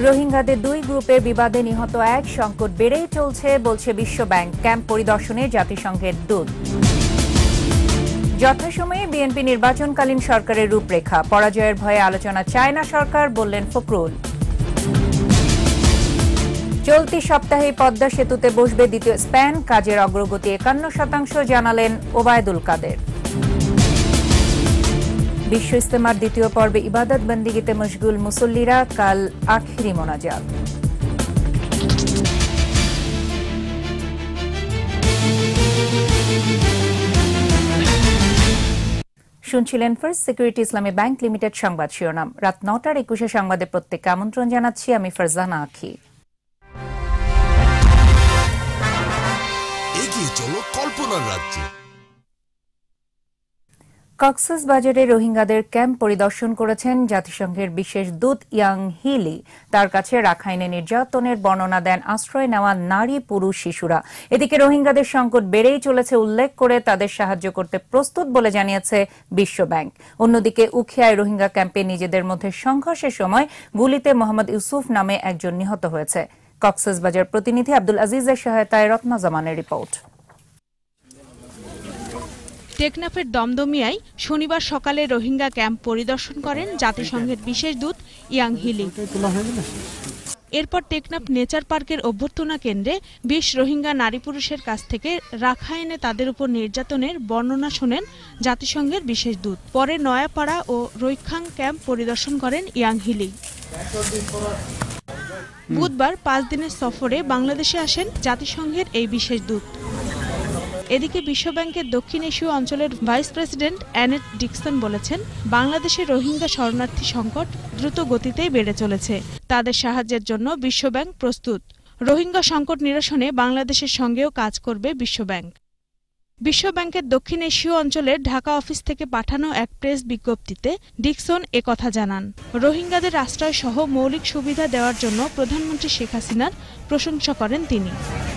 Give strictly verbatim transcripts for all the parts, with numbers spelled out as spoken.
রোহিঙ্গাদের দুই গ্রুপের বিবাদে নিহত এক, সংকট বেড়েই চলছে বলছে বিশ্বব্যাংক। ক্যাম্প পরিদর্শনে জাতিসংঘের দূত। যথাসময়ে বিএনপি নির্বাচনকালীন সরকারের রূপরেখা, পরাজয়ের ভয়ে আলোচনা চায় না সরকার, বললেন ফখরুল। চলতি সপ্তাহে পদ্মা সেতুতে বসবে দ্বিতীয় স্প্যান, কাজের অগ্রগতি একান্ন শতাংশ, জানালেন ওবায়দুল কাদের। বিশ্ব ইজতেমার দ্বিতীয় পর্বে ইবাদত বন্দিগিতে মশগুল মুসল্লিরা, কাল আখিরি মোনাজাত। শুনছিলেন first security Islami bank limited সংবাদ শিরোনাম। রাত নটার একুশে সংবাদে প্রত্যেককে আমন্ত্রণ জানাচ্ছি, আমি ফারজানা আখি। এগিয়ে চলো কল্পনার রাজ্যে। কক্সবাজারে রোহিঙ্গাদের ক্যাম্প পরিদর্শন করেছেন জাতিসংঘের বিশেষ দূত ইয়াং হিলি। তার কাছে রাখাইনে নির্যাতনের বর্ণনা দেন আশ্রয় নেওয়া নারী, পুরুষ, শিশুরা। এদিকে রোহিঙ্গাদের সংকট বেড়েই চলেছে উল্লেখ করে তাদের সাহায্য করতে প্রস্তুত বলে জানিয়েছে বিশ্বব্যাংক। অন্যদিকে উখিয়ায় রোহিঙ্গা ক্যাম্পে নিজেদের মধ্যে সংঘর্ষের সময় গুলিতে মোহাম্মদ ইউসুফ নামে একজন নিহত হয়েছে। কক্সবাজার প্রতিনিধি আব্দুল আজিজের সহায়তায় রত্না জামানের রিপোর্ট। টেকনাফের দমদমিয়ায় শনিবার সকালে রোহিঙ্গা ক্যাম্প পরিদর্শন করেন জাতিসংঘের বিশেষ দূত ইয়াং হিলি। এরপর টেকনাফ নেচার পার্কের অভ্যর্থনা কেন্দ্রে বিশ রোহিঙ্গা নারী পুরুষের কাছ থেকে রাখাইনে তাদের উপর নির্যাতনের বর্ণনা শোনেন জাতিসংঘের বিশেষ দূত। পরে নয়াপাড়া ও রৈখাং ক্যাম্প পরিদর্শন করেন ইয়াং হিলি। বুধবার পাঁচ দিনের সফরে বাংলাদেশে আসেন জাতিসংঘের এই বিশেষ দূত। এদিকে বিশ্বব্যাংকের দক্ষিণ এশীয় অঞ্চলের ভাইস প্রেসিডেন্ট অ্যানেট ডিকসন বলেছেন, বাংলাদেশের রোহিঙ্গা শরণার্থী সংকট দ্রুত গতিতেই বেড়ে চলেছে। তাদের সাহায্যের জন্য বিশ্বব্যাংক প্রস্তুত। রোহিঙ্গা সংকট নিরসনে বাংলাদেশের সঙ্গেও কাজ করবে বিশ্বব্যাংক। বিশ্বব্যাংকের দক্ষিণ এশীয় অঞ্চলের ঢাকা অফিস থেকে পাঠানো এক প্রেস বিজ্ঞপ্তিতে ডিকসন একথা জানান। রোহিঙ্গাদের আশ্রয় সহ মৌলিক সুবিধা দেওয়ার জন্য প্রধানমন্ত্রী শেখ হাসিনার প্রশংসা করেন তিনি।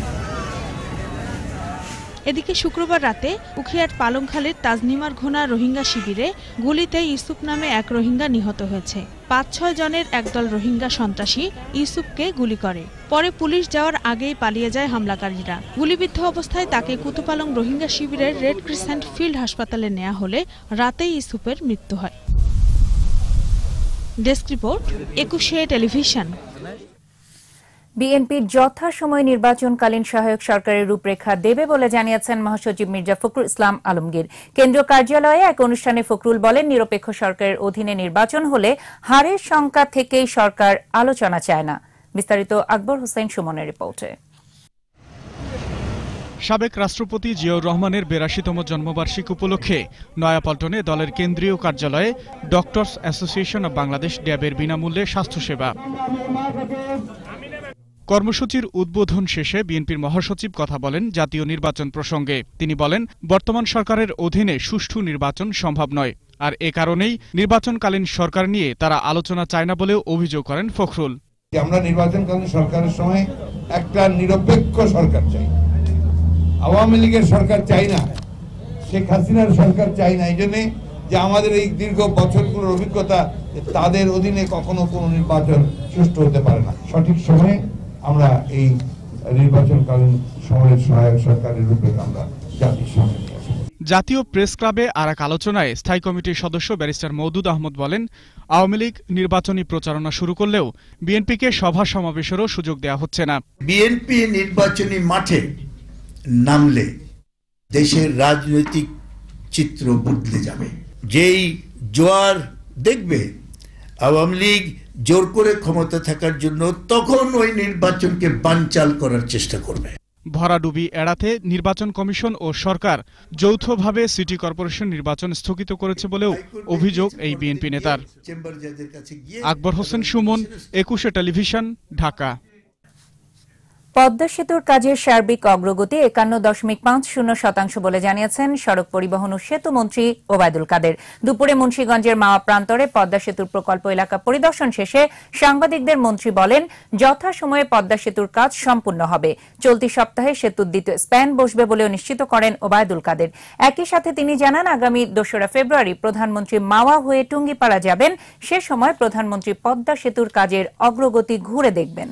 এদিকে শুক্রবার রাতে উখিয়ার পালংখালীর তাজনিমার ঘোনা রোহিঙ্গা শিবিরে গুলিতে ইউসুফ নামে এক রোহিঙ্গা নিহত হয়েছে। পাঁচ ছয় জনের একদল রোহিঙ্গা সন্ত্রাসী ইউসুফকে গুলি করে। পরে পুলিশ যাওয়ার আগেই পালিয়ে যায় হামলাকারীরা। গুলিবিদ্ধ অবস্থায় তাকে কুতুপালং রোহিঙ্গা শিবিরের রেড ক্রিসেন্ট ফিল্ড হাসপাতালে নেওয়া হলে রাতেই ইউসুফের মৃত্যু হয়। Desk report, Ekushey television. বিএনপির যথাসময় নির্বাচনকালীন সহায়ক সরকারের রূপরেখা দেবে বলে জানিয়েছেন মহাসচিব মির্জা ফখরুল ইসলাম আলমগীর। কেন্দ্রীয় কার্যালয়ে এক অনুষ্ঠানে ফখরুল বলেন, নিরপেক্ষ সরকারের অধীনে নির্বাচন হলে হারের শঙ্কা থেকেই সরকার আলোচনা চায় না। বিস্তারিত আকবর হোসেন সুমনের রিপোর্টে। সাবেক রাষ্ট্রপতি জিয়াউর রহমানের বিরাশিতম জন্মবার্ষিকী উপলক্ষে নয়াপল্টনে দলের কেন্দ্রীয় কার্যালয়ে ডক্টরস অ্যাসোসিয়েশন অব বাংলাদেশ ড্যাবের বিনামূল্যে স্বাস্থ্যসেবা কর্মসূচির উদ্বোধন শেষে বিএনপির মহাসচিব কথা বলেন জাতীয় নির্বাচন প্রসঙ্গে। তিনি বলেন, বর্তমান সরকারের অধীনে সুষ্ঠু নির্বাচন সম্ভব নয়, আর এ কারণেই নির্বাচনকালীন সরকার নিয়ে তারা আলোচনা চায় না বলেও অভিযোগ করেন ফখরুল। আমরা নির্বাচনকালীন সরকারের সময় একটা নিরপেক্ষ সরকার চাই, আওয়ামী লীগের সরকার চাই না, শেখ হাসিনার সরকার চাই না। এই জন্যে যে আমাদের এই দীর্ঘ বছরগুলোর অভিজ্ঞতা, তাদের অধীনে কখনো কোনো নির্বাচন সুষ্ঠু হতে পারে না। সঠিক সময়ে আমরা এই নির্বাচনকালীন সময়ের সহায়ক সরকারের রূপে আমরা জাতির সামনে নিয়ে আসব। জাতীয় প্রেস ক্লাবে আর এক আলোচনায় স্থায়ী কমিটির সদস্য ব্যারিস্টার মওদুদ আহমদ বলেন, আওয়ামী লীগ নির্বাচনী প্রচারণা শুরু করলেও বিএনপিকে সভা সমাবেশেরও সুযোগ দেওয়া হচ্ছে না। বিএনপি নির্বাচনী মাঠে নামলে দেশের রাজনৈতিক চিত্র বদলে যাবে। যেই জোয়ার দেখবে আওয়ামী লীগ জোর করে ক্ষমতা থাকার জন্য, তখন ওই নির্বাচনকে বানচাল করার চেষ্টা করবে। ভরাডুবি এড়াতে নির্বাচন কমিশন ও সরকার যৌথভাবে সিটি কর্পোরেশন নির্বাচন স্থগিত করেছে বলেও অভিযোগ এই বিএনপি নেতার। আকবর হোসেন সুমন, একুশে টেলিভিশন, ঢাকা। পদ্মা সেতুর কাজের সার্বিক অগ্রগতি একান্ন দশমিক পাঁচ শূন্য শতাংশ বলে জানিয়েছেন সড়ক পরিবহন ও সেতু মন্ত্রী ওবায়দুল কাদের। দুপুরে মুন্সিগঞ্জের মাওয়া প্রান্তরে পদ্মা সেতুর প্রকল্প এলাকা পরিদর্শন শেষে সাংবাদিকদের মন্ত্রী বলেন, যথাসময়ে পদ্মা সেতুর কাজ সম্পূর্ণ হবে। চলতি সপ্তাহে সেতুর দ্বিতীয় স্প্যান বসবে বলেও নিশ্চিত করেন ওবায়দুল কাদের। একই সাথে তিনি জানান, আগামী দোসরা ফেব্রুয়ারি প্রধানমন্ত্রী মাওয়া হয়ে টুঙ্গিপাড়া যাবেন। সে সময় প্রধানমন্ত্রী পদ্মা সেতুর কাজের অগ্রগতি ঘুরে দেখবেন।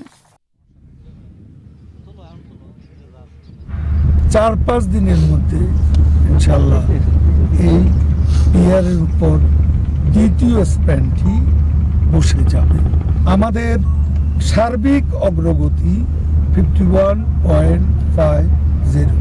চার পাঁচ দিনের মধ্যে ইনশাআল্লাহ এই পিয়ারের উপর দ্বিতীয় স্প্যানটি বসে যাবে। আমাদের সার্বিক অগ্রগতি fifty one point five zero.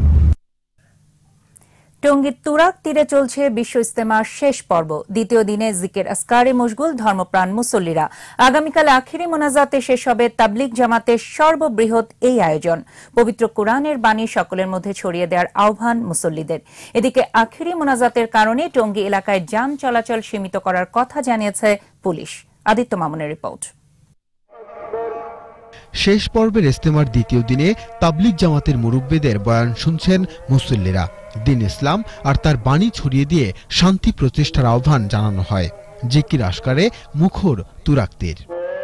টঙ্গীর তুরাগ তীরে চলছে বিশ্ব ইজতেমার শেষ পর্ব। দ্বিতীয় দিনে জিকির আসকারে মশগুল ধর্মপ্রাণ মুসল্লিরা। আগামীকাল আখিরি মোনাজাতে শেষ হবে তাবলিগ জামাতের সর্ববৃহৎ এই আয়োজন। পবিত্র কোরআনের বাণী সকলের মধ্যে ছড়িয়ে দেওয়ার আহ্বান মুসল্লিদের। এদিকে আখিরি মোনাজাতের কারণে টঙ্গী এলাকায় যান চলাচল সীমিত করার কথা জানিয়েছে পুলিশ। আদিত্য মামুনের রিপোর্ট। শেষ পর্বের ইজতেমার দ্বিতীয় দিনে তাবলিগ জামাতের মুরব্বিদের বয়ান শুনছেন মুসল্লিরা। দিন ইসলাম আর তার বাণী ছড়িয়ে দিয়ে শান্তি প্রতিষ্ঠার আহ্বান জানানো হয়। জিকির আসকারে মুখর তুরাগ তীর।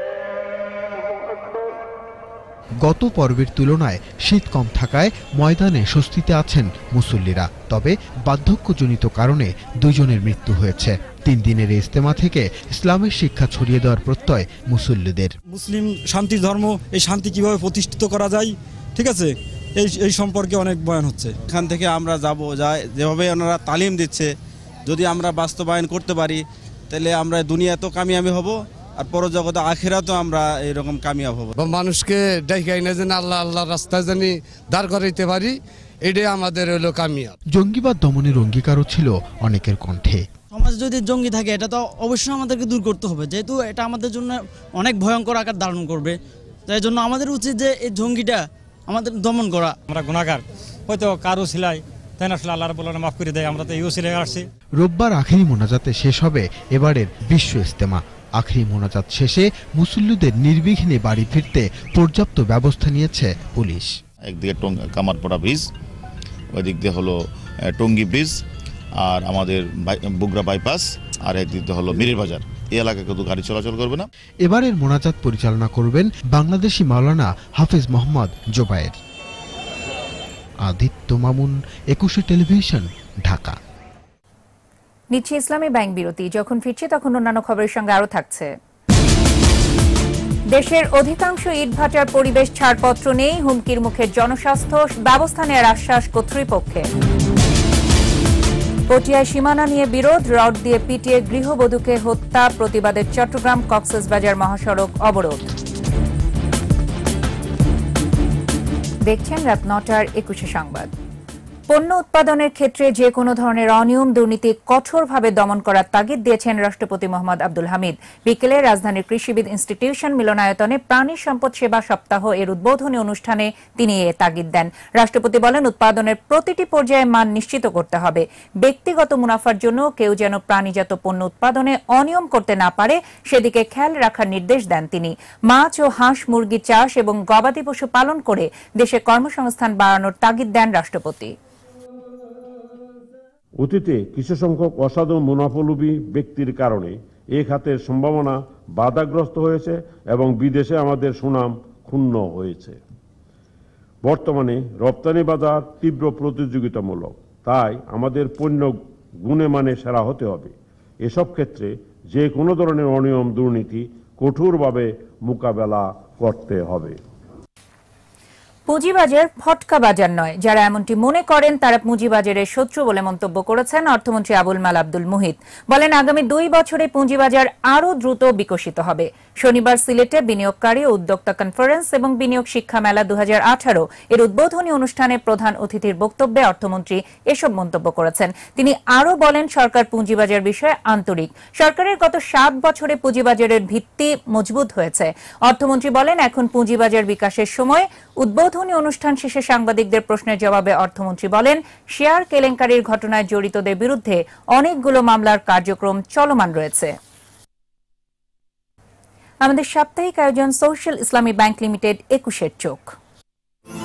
গত পর্বের তুলনায় শীত কম থাকায় ময়দানে স্বস্তিতে আছেন মুসল্লিরা। তবে বার্ধক্যজনিত কারণে দুইজনের মৃত্যু হয়েছে। তিন দিনের ইজতেমা থেকে ইসলামের শিক্ষা ছড়িয়ে দেওয়ার প্রত্যয় মুসল্লিদের। মুসলিম শান্তির ধর্ম, এই শান্তি কিভাবে প্রতিষ্ঠিত করা যায়, ঠিক আছে, এই এই সম্পর্কে অনেক বয়ান হচ্ছে। এখান থেকে আমরা যাব যায় যেভাবে ওনারা তালিম দিচ্ছে, যদি আমরা বাস্তবায়ন করতে পারি তাহলে আমরা দুনিয়া তো কামিয়াবি হব, আর পরজগতে আখিরাতেও আমরা এরকম কামিয়াব হব। মানুষকে দেখাই না যেন আল্লাহ আল্লাহ রাস্তায় জানি দাঁড় করাইতে পারি, এটাই আমাদের হলো কামিয়াব। জঙ্গিবাদ দমনের অঙ্গীকারও ছিল অনেকের কণ্ঠে। সমাজ যদি জঙ্গি থাকে এটা তো অবশ্যই আমাদেরকে দূর করতে হবে, যেহেতু এটা আমাদের জন্য অনেক ভয়ঙ্কর আকার ধারণ করবে। তাই জন্য আমাদের উচিত যে এই জঙ্গিটা আমাদের দমন করা। আমরা গুনাহগার, হয়তো কারো সিলাই তাই না, আসলে আল্লাহর বলে মাফ করে দেয়, আমরা তো ইউ সিলাই আসছি। রোববার আখিরি মোনাজাতে শেষ হবে এবারের বিশ্ব ইজতেমা। আখিরি মোনাজাত শেষে মুসল্লিদের নির্বিঘ্নে বাড়ি ফিরতে পর্যাপ্ত ব্যবস্থা নিয়েছে পুলিশ। একদিকে কামারপাড়া ব্রিজ, ওই দিক দিয়ে হলো টঙ্গী ব্রিজ, আর আমাদের বুগরা বাইপাস, আর একদিক দিয়ে হলো মিরির বাজার। এই এলাকায় কিন্তু গাড়ি চলাচল করবে না। এবারের মোনাজাত পরিচালনা করবেন বাংলাদেশি মাওলানা হাফেজ মোহাম্মদ জোবায়ের। আদিত্য মামুন, একুশে টেলিভিশন, ঢাকা। নিচ্ছে ইসলামী ব্যাংক বিরতি। যখন ফিরছে তখন অন্যান্য খবরের সঙ্গে আরো থাকছে। দেশের অধিকাংশ ইটভাটার পরিবেশ ছাড়পত্র নেই, হুমকির মুখে জনস্বাস্থ্য, ব্যবস্থা নেওয়ার আশ্বাস কর্তৃপক্ষের। পটিয়ায় সীমানা নিয়ে বিরোধ, রড দিয়ে পিটিয়ে গৃহবধূকে হত্যা, প্রতিবাদের চট্টগ্রাম কক্সবাজার মহাসড়ক অবরোধ। দেখছেন রাত নটার একুশে সংবাদ। পণ্য উৎপাদনের ক্ষেত্রে যে কোনো ধরনের অনিয়ম দুর্নীতি কঠোরভাবে দমন করার তাগিদ দিয়েছেন রাষ্ট্রপতি মোহাম্মদ আব্দুল হামিদ। বিকেলে রাজধানীর কৃষিবিদ ইনস্টিটিউশন মিলনায়তনে প্রাণী সম্পদ সেবা সপ্তাহ এর উদ্বোধনী অনুষ্ঠানে তিনি এ তাগিদ দেন। রাষ্ট্রপতি বলেন, উৎপাদনের প্রতিটি পর্যায়ে মান নিশ্চিত করতে হবে। ব্যক্তিগত মুনাফার জন্য কেউ যেন প্রাণীজাত পণ্য উৎপাদনে অনিয়ম করতে না পারে সেদিকে খেয়াল রাখার নির্দেশ দেন তিনি। মাছ ও হাঁস মুরগি চাষ এবং গবাদি পশু পালন করে দেশে কর্মসংস্থান বাড়ানোর তাগিদ দেন রাষ্ট্রপতি। অতীতে কিছু সংখ্যক অসাধু মুনাফালোভী ব্যক্তির কারণে এ খাতের সম্ভাবনা বাধাগ্রস্ত হয়েছে এবং বিদেশে আমাদের সুনাম ক্ষুণ্ণ হয়েছে। বর্তমানে রপ্তানি বাজার তীব্র প্রতিযোগিতামূলক, তাই আমাদের পণ্য গুণে মানে সেরা হতে হবে। এসব ক্ষেত্রে যে কোনো ধরনের অনিয়ম দুর্নীতি কঠোরভাবে মোকাবেলা করতে হবে। পুঁজিবাজার ফটকা বাজার নয়, যারা এমনটি মনে করেন তারা পুঁজিবাজারের শত্রু বলে মন্তব্য করেছেন অর্থমন্ত্রী আবুল মাল আব্দুল মুহিত। বলেন, আগামী দুই বছরে পুঁজিবাজার আরও দ্রুত বিকশিত হবে। শনিবার সিলেটে বিনিয়োগকারী ও উদ্যোক্তা কনফারেন্স এবং বিনিয়োগ শিক্ষা মেলা দু হাজার আঠারো এর উদ্বোধনী অনুষ্ঠানে প্রধান অতিথির বক্তব্যে অর্থমন্ত্রী এসব মন্তব্য করেছেন। তিনি আরও বলেন, সরকার পুঁজিবাজার বিষয়ে আন্তরিক। সরকারের গত সাত বছরে পুঁজিবাজারের ভিত্তি মজবুত হয়েছে। অর্থমন্ত্রী বলেন, এখন পুঁজিবাজার বিকাশের সময়। উদ্বোধনী অনুষ্ঠান শেষে সাংবাদিকদের প্রশ্নের জবাবে অর্থমন্ত্রী বলেন, শেয়ার কেলেঙ্কারির ঘটনায় জড়িতদের বিরুদ্ধে অনেকগুলো মামলার কার্যক্রম চলমান রয়েছে। আমাদের সাপ্তাহিক আয়োজন সোশ্যাল ইসলামী ব্যাংক লিমিটেড একুশের চোখ।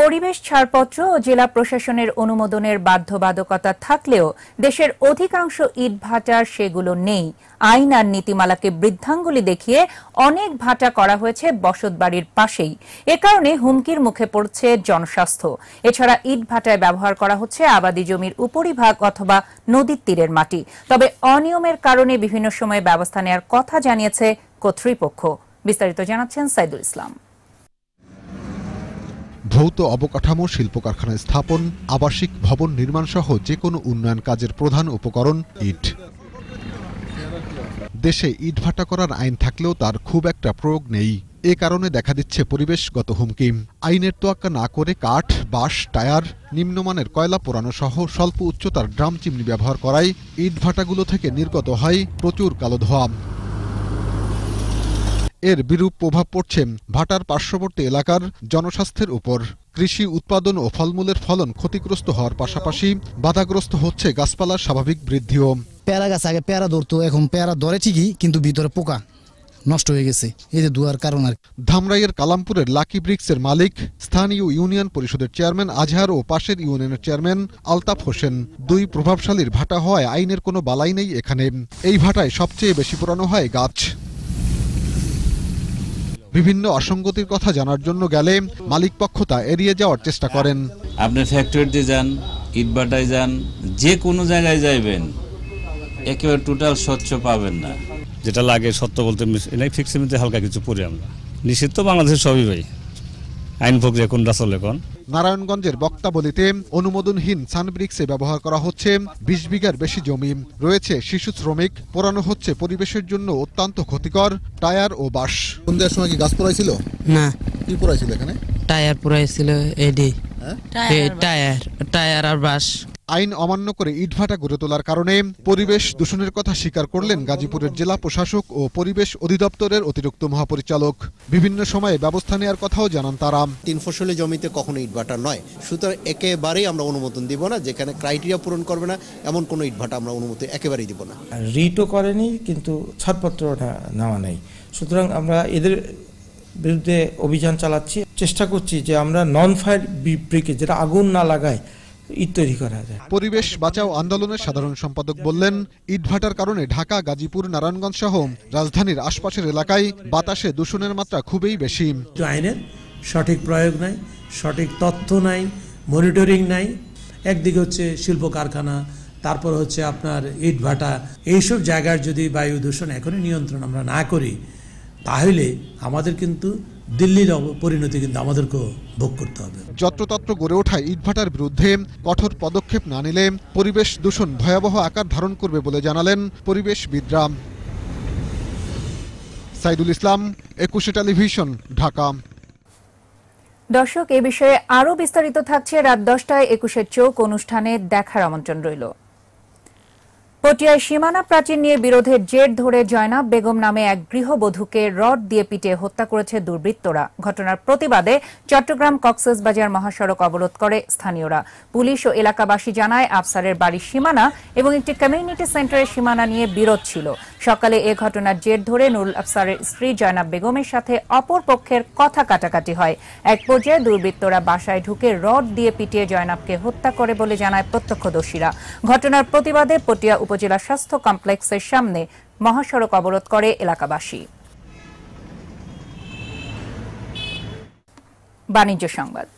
পরিবেশ ছাড়পত্র ও জেলা প্রশাসনের অনুমোদনের বাধ্যবাধকতা থাকলেও দেশের অধিকাংশ ইটভাটার সেগুলো নেই। আইন আর নীতিমালাকে বৃদ্ধাঙ্গুলি দেখিয়ে অনেক ভাটা করা হয়েছে বসতবাড়ির পাশেই। এ কারণে হুমকির মুখে পড়ছে জনস্বাস্থ্য। এছাড়া ইটভাটায় ব্যবহার করা হচ্ছে আবাদি জমির উপরিভাগ অথবা নদীর তীরের মাটি। তবে অনিয়মের কারণে বিভিন্ন সময়ে ব্যবস্থা নেওয়ার কথা জানিয়েছে কর্তৃপক্ষ। বিস্তারিত জানাচ্ছেন সাইদুল ইসলাম। ভৌত অবকাঠামো, শিল্প কারখানা স্থাপন, আবাসিক ভবন নির্মাণ সহ যে কোনো উন্নয়ন কাজের প্রধান উপকরণ ইট। দেশে ইটভাটা করার আইন থাকলেও তার খুব একটা প্রয়োগ নেই। এ কারণে দেখা দিচ্ছে পরিবেশগত হুমকি। আইনের তোয়াক্কা না করে কাঠ, বাঁশ, টায়ার, নিম্নমানের কয়লা পোড়ানো সহ স্বল্প উচ্চতার ড্রাম চিমনি ব্যবহার করায় ইটভাটাগুলো থেকে নির্গত হয় প্রচুর কালো ধোঁয়া। এর বিরূপ প্রভাব পড়ছে ভাটার পার্শ্ববর্তী এলাকার জনস্বাস্থ্যের উপর। কৃষি উৎপাদন ও ফলমূলের ফলন ক্ষতিগ্রস্ত হওয়ার পাশাপাশি বাধাগ্রস্ত হচ্ছে গাছপালার স্বাভাবিক বৃদ্ধিও। পেয়ারা গাছ আগে পেয়ারা ধরতো, এখন পেয়ারা ধরে ঠিকই, কিন্তু ভিতরে পোকা নষ্ট হয়ে গেছে, এই যে ধোঁয়ার কারণ। আর ধামরাইয়ের কালামপুরের লাকি ব্রিক্সের মালিক স্থানীয় ইউনিয়ন পরিষদের চেয়ারম্যান আজহার ও পাশের ইউনিয়নের চেয়ারম্যান আলতাফ হোসেন। দুই প্রভাবশালীর ভাটা হওয়ায় আইনের কোনো বালাই নেই এখানে। এই ভাটায় সবচেয়ে বেশি পোড়ানো হয় গাছ। বিভিন্ন অসঙ্গতির কথা জানার জন্য গেলে মালিক পক্ষ তা এড়িয়ে যাওয়ার চেষ্টা করেন। আপনি ফ্যাক্টরিতে যান, ইটভাটায় যান, যে কোনো জায়গায় যাইবেন, একেবারে টোটাল স্বচ্ছ পাবেন না। যেটা লাগে সত্য বলতে ফিক্সের মধ্যে হালকা কিছু পড়ি আমরা নিষিদ্ধ তো বাংলাদেশের সবই ভাই আইন প্রক্রিয়া কোনটা চলে এখন। নারায়ণগঞ্জের বক্তাবলিতে অনুমোদনহীন সানব্রিক্সে ব্যবহার করা হচ্ছে বিশ বিঘার বেশি জমি। রয়েছে শিশু শ্রমিক, পোড়ানো হচ্ছে পরিবেশের জন্য অত্যন্ত ক্ষতিকর টায়ার ও বাঁশ। কোন দেওয়ার সময় কি গাছ পোড়াইছিল? না। কি পোড়াইছিল এখানে? টায়ার পোড়াইছিল, এডি টায়ার টায়ার আর বাঁশ। আইন অমান্য করে ইটভাটা গড়ে তোলার কারণে পরিবেশ দূষণের কথা স্বীকার করলেন গাজীপুরের জেলা প্রশাসক ও পরিবেশ অধিদপ্তরের অতিরিক্ত মহাপরিচালক। বিভিন্ন সময়ে ব্যবস্থা নেওয়ার কথাও জানান তারা। তিন ফসলি জমিতে কখনো ইটভাটা নয়, সুতরাং একেবারেই আমরা অনুমোদন দিব না। যেখানে ক্রাইটেরিয়া পূরণ করবে না এমন কোনো ইটভাটা আমরা অনুমতি একেবারেই দিব না। রিটও করেনি, কিন্তু ছাড়পত্রটা নেওয়া নেই। সুতরাং আমরা এদের বিরুদ্ধে অভিযান চালাচ্ছি, চেষ্টা করছি যে আমরা নন ফায়ার ব্রিকে, যেটা আগুন না লাগায়, ইট তৈরি করা যায়। পরিবেশ বাঁচাও আন্দোলনের সাধারণ সম্পাদক বললেন, ইটভাটার কারণে ঢাকা, গাজীপুর, নারায়ণগঞ্জ সহ রাজধানীর আশপাশের এলাকায় বাতাসে দূষণের মাত্রা খুবই বেশি। আইনের সঠিক প্রয়োগ নাই, সঠিক তথ্য নাই, মনিটরিং নাই। একদিকে হচ্ছে শিল্প কারখানা, তারপর হচ্ছে আপনার ইটভাটা, এইসব জায়গার যদি বায়ু দূষণ এখনই নিয়ন্ত্রণ আমরা না করি, তাহলে আমাদের কিন্তু দিল্লির পরিণতি কিন্তু আমাদেরকেও ভোগ করতে হবে। যত্রতত্র গড়ে ওঠা ইটভাটার বিরুদ্ধে কঠোর পদক্ষেপ না নিলে পরিবেশ দূষণ ভয়াবহ আকার ধারণ করবে বলে জানালেন পরিবেশবিদরা। সাইদুল ইসলাম, একুশে টেলিভিশন, ঢাকা। দর্শক, এ বিষয়ে আরো বিস্তারিত থাকছে রাত দশটায় একুশের চোখ অনুষ্ঠানে দেখার আমন্ত্রণ রইল। পটিয়ায় সীমানা প্রাচীর নিয়ে বিরোধের জের ধরে জয়নাব বেগম নামে এক গৃহবধূকে রড দিয়ে পিটিয়ে হত্যা করেছে দুর্বৃত্তরা। ঘটনার প্রতিবাদে চট্টগ্রাম কক্সবাজার মহাসড়ক অবরোধ করে স্থানীয়রা। পুলিশ ও এলাকাবাসী জানায়, আফসারের বাড়ির সীমানা এবং একটি কমিউনিটি সেন্টারের সীমানা নিয়ে বিরোধ ছিল। সকালে এ ঘটনার জের ধরে নুরুল আফসারের স্ত্রী জয়নাব বেগমের সাথে অপর পক্ষের কথা কাটাকাটি হয়। এক পর্যায়ে দুর্বৃত্তরা বাসায় ঢুকে রড দিয়ে পিটিয়ে জয়নাবকে হত্যা করে বলে জানায় প্রত্যক্ষদর্শীরা। ঘটনার প্রতিবাদে পটিয়া উপজেলা স্বাস্থ্য কমপ্লেক্সের সামনে মহাসড়ক অবরোধ করে এলাকাবাসী। বাণিজ্য সংবাদ।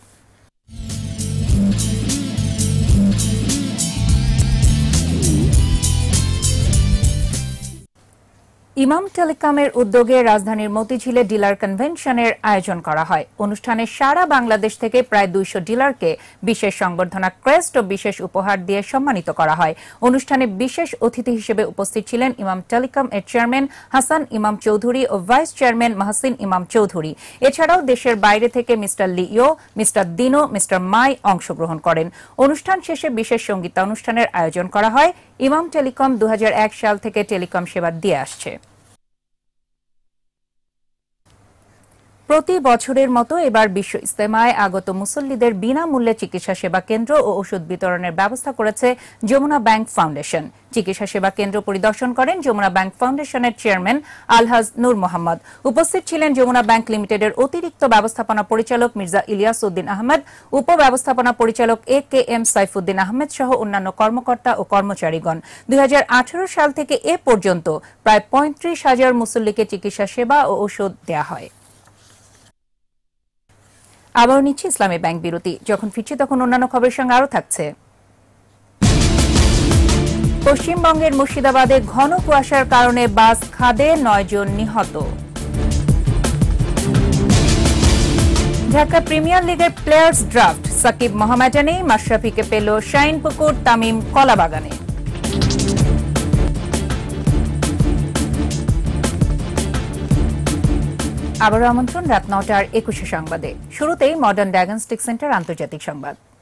ইমাম টেলিকমের উদ্যোগে রাজধানীর মতিঝিলে ডিলার কনভেনশনের আয়োজন করা হয়। অনুষ্ঠানে সারা বাংলাদেশ থেকে প্রায় দুইশো ডিলারকে বিশেষ সংবর্ধনা, ক্রেস্ট ও বিশেষ উপহার দিয়ে সম্মানিত করা হয়। অনুষ্ঠানে বিশেষ অতিথি হিসেবে উপস্থিত ছিলেন ইমাম টেলিকম এর চেয়ারম্যান হাসান ইমাম চৌধুরী ও ভাইস চেয়ারম্যান মাহসিন ইমাম চৌধুরী। এছাড়াও দেশের বাইরে থেকে mister Leo, mister Dino, mister Mai অংশগ্রহণ করেন। অনুষ্ঠান শেষে বিশেষ সঙ্গীতানুষ্ঠানের আয়োজন করা হয়। ইমাম টেলিকম দুই হাজার এক সাল থেকে টেলিকম সেবা দিয়ে আসছে। প্রতি বছরের মতো এবার বিশ্ব ইজতেমায় আগত মুসল্লিদের বিনামূল্যে চিকিৎসা সেবা কেন্দ্র ও ওষুধ বিতরণের ব্যবস্থা করেছে যমুনা ব্যাংক ফাউন্ডেশন। চিকিৎসা সেবা কেন্দ্র পরিদর্শন করেন যমুনা ব্যাংক ফাউন্ডেশনের চেয়ারম্যান আলহাজ নূর মোহাম্মদ। উপস্থিত ছিলেন যমুনা ব্যাংক লিমিটেডের অতিরিক্ত ব্যবস্থাপনা পরিচালক মির্জা ইলিয়াস উদ্দিন আহমেদ, উপ ব্যবস্থাপনা পরিচালক A K M Saifuddin Ahmed সহ অন্যান্য কর্মকর্তা ও কর্মচারীগণ। দুই হাজার আঠারো সাল থেকে এ পর্যন্ত প্রায় পঁয়ত্রিশ হাজার মুসল্লিকে চিকিৎসা সেবা ও ওষুধ দেওয়া হয়। আবার নিচ্ছে ইসলামী ব্যাংক বিরতি। যখন ফিরছি তখন অন্যান্য খবরের সঙ্গে আরও থাকছে। পশ্চিমবঙ্গের মুর্শিদাবাদে ঘন কুয়াশার কারণে বাস খাদে, নয় জন নিহত। ঢাকা প্রিমিয়ার লিগের প্লেয়ার্স ড্রাফট, সাকিব মোহামেডানে, মাশরাফিকে পেল শাইনপুকুর, তামিম কলাবাগানে। আবারও আমন্ত্রণ রাত নটার একুশে সংবাদে। শুরুতেই মডার্ন ডায়াগনস্টিক সেন্টার আন্তর্জাতিক সংবাদ।